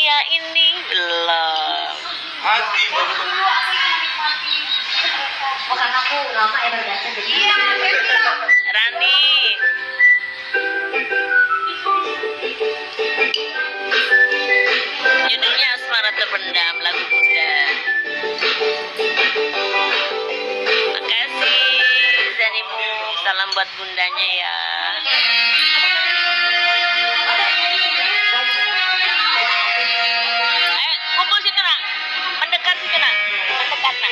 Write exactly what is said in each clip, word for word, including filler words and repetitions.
saya ini belum. Hati baru. Oh, karena aku lama ya berbiasa jadi. Iya, Rani. Judulnya Asmara Terpendam, lagu Bunda. Makasih Zanimu, salam buat bundanya ya. Ayo kumpul situ nak, mendekat situ nak, mendekat nak.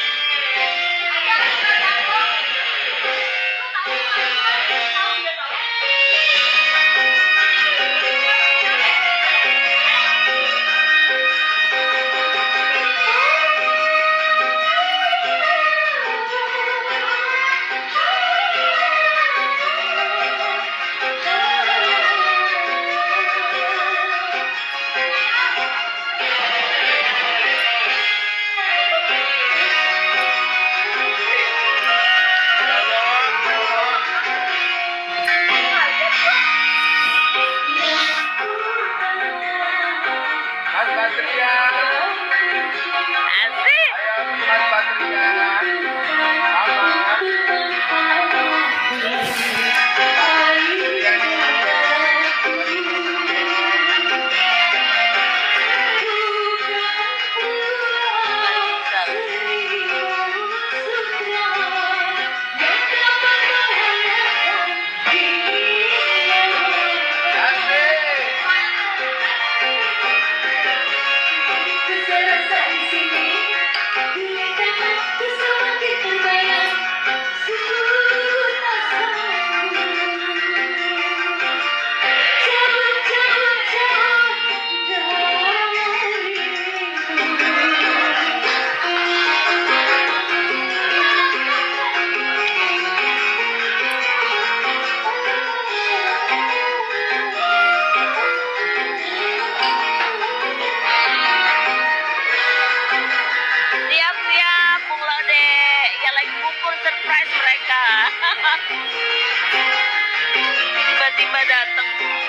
Tiba-tiba datang.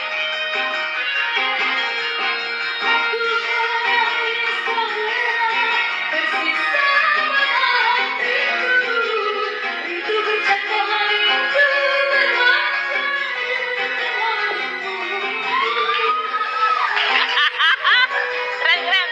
Keren-keren.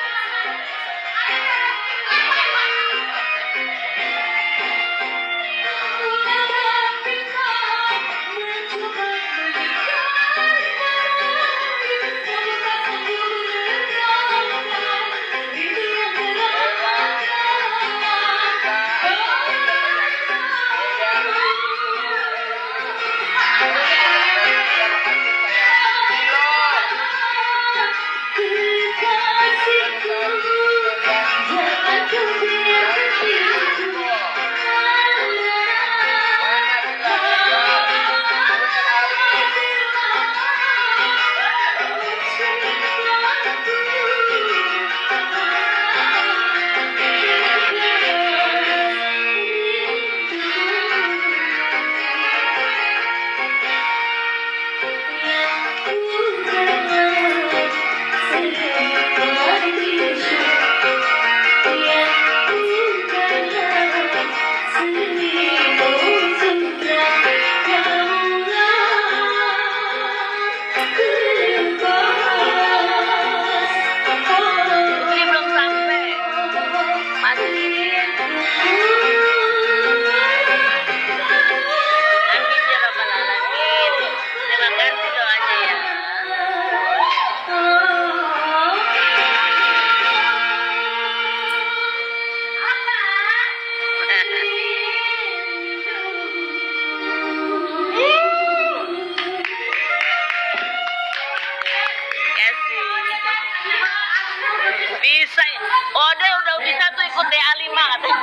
Bisa. Oh, dia udah bisa tuh ikut D A lima katanya.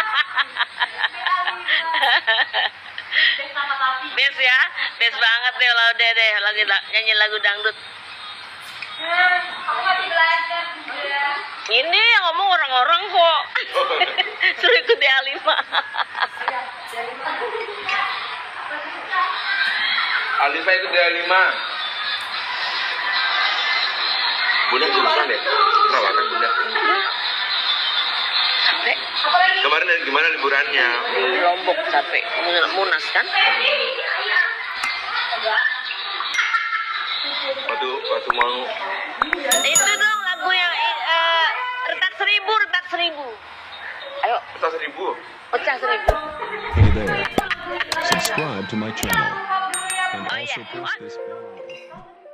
Bes ya, bes banget deh kalau deh deh lagi nyanyi lagu dangdut. Aku masih belajar juga. Ini yang ngomong orang-orang kok. Suruh ikut D A lima. Alisa ikut D A lima. Bunda jurusan ya? Perawatan Bunda. Capek. Kemarin gimana liburannya? Di Lombok capek. Mun- Munas kan? Waktu waktu mau Itu dong lagu yang eh, retak seribu, retak seribu. Ayo, pecah seribu. pecah seribu. Hey there. Subscribe to my channel and Oh, also yeah. press this bell icon.